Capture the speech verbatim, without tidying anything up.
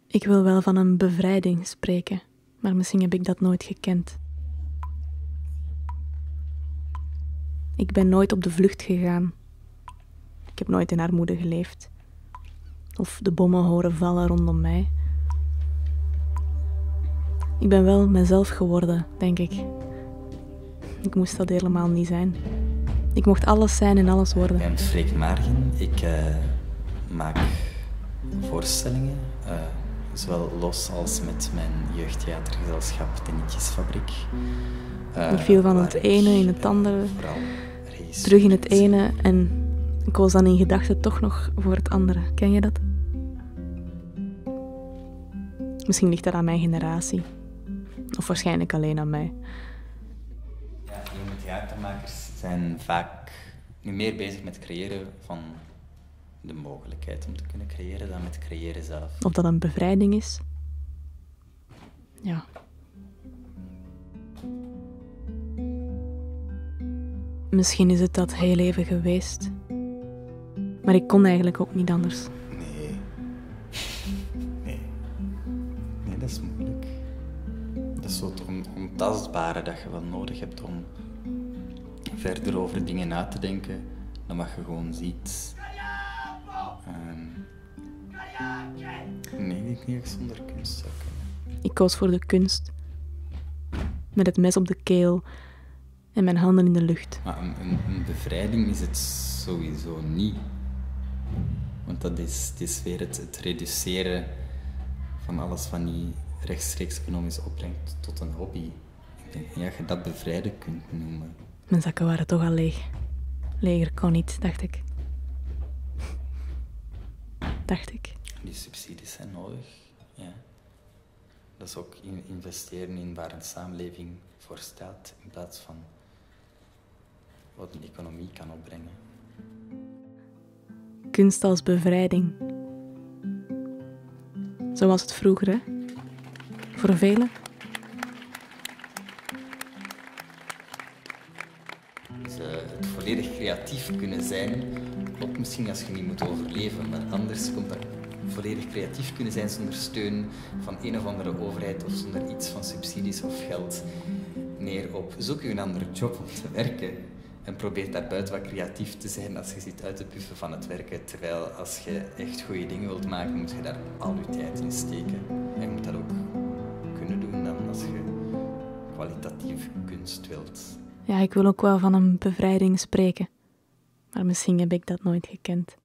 Ik wil wel van een bevrijding spreken, maar misschien heb ik dat nooit gekend. Ik ben nooit op de vlucht gegaan. Ik heb nooit in armoede geleefd. Of de bommen horen vallen rondom mij. Ik ben wel mezelf geworden, denk ik. Ik moest dat helemaal niet zijn. Ik mocht alles zijn en alles worden. Ik ben Freek Margen. Ik uh, maak voorstellingen, uh, zowel los als met mijn jeugdtheatergezelschap De Nietjesfabriek. Uh, ik viel van het ene in het andere, terug in het ene en ik koos dan in gedachten toch nog voor het andere. Ken je dat? Misschien ligt dat aan mijn generatie. Of waarschijnlijk alleen aan mij. Ja, jonge theatermakers zijn vaak nu meer bezig met het creëren van de mogelijkheid om te kunnen creëren dan met het creëren zelf. Of dat een bevrijding is? Ja. Misschien is het dat heel even geweest. Maar ik kon eigenlijk ook niet anders. Nee. Nee. Nee, dat is moeilijk. Dat is zo het on- ontastbare dat je wel nodig hebt om verder over dingen na te denken dan wat je gewoon ziet. Um, nee, ik niet echt zonder kunst zou kunnen. Ik koos voor de kunst. Met het mes op de keel en mijn handen in de lucht. Maar een, een, een bevrijding is het sowieso niet. Want dat is, het is weer het, het reduceren van alles wat niet rechtstreeks economisch opbrengt tot een hobby. Ik denk niet dat je dat bevrijden kunt noemen. Mijn zakken waren toch al leeg. Leger kon niet, dacht ik. Dacht ik. Die subsidies zijn nodig, ja. Dat is ook in investeren in waar een samenleving voor staat, in plaats van wat een economie kan opbrengen. Kunst als bevrijding. Zo was het vroeger, hè? Voor velen. Dus, uh, het volledig creatief kunnen zijn, ook misschien als je niet moet overleven, maar anders komt dat volledig creatief kunnen zijn zonder steun van een of andere overheid of zonder iets van subsidies of geld neer op zoek je een andere job om te werken en probeer daarbuiten wat creatief te zijn als je zit uit te puffen van het werken, terwijl als je echt goede dingen wilt maken, moet je daar al je tijd in steken en je moet dat ook kunnen doen dan als je kwalitatief kunst wilt. Ja, ik wil ook wel van een bevrijding spreken. Maar misschien heb ik dat nooit gekend.